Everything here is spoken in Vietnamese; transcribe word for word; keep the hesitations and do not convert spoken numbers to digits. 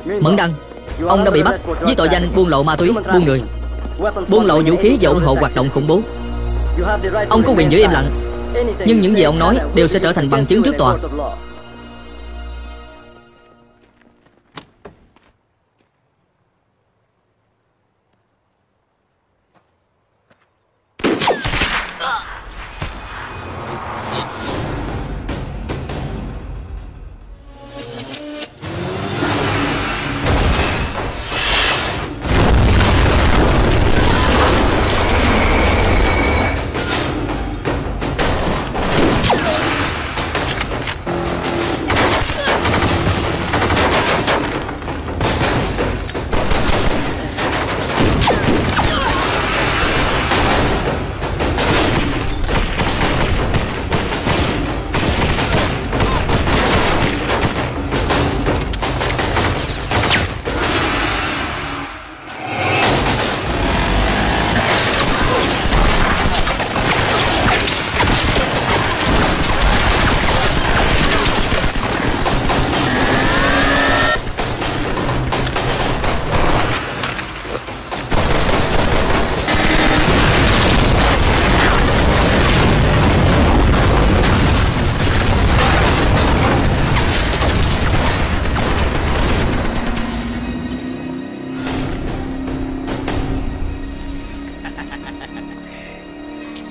Mẫn Đăng, ông đã bị bắt với tội danh buôn lậu ma túy, buôn người, buôn lậu vũ khí và ủng hộ hoạt động khủng bố. Ông có quyền giữ im lặng, nhưng những gì ông nói đều sẽ trở thành bằng chứng trước tòa.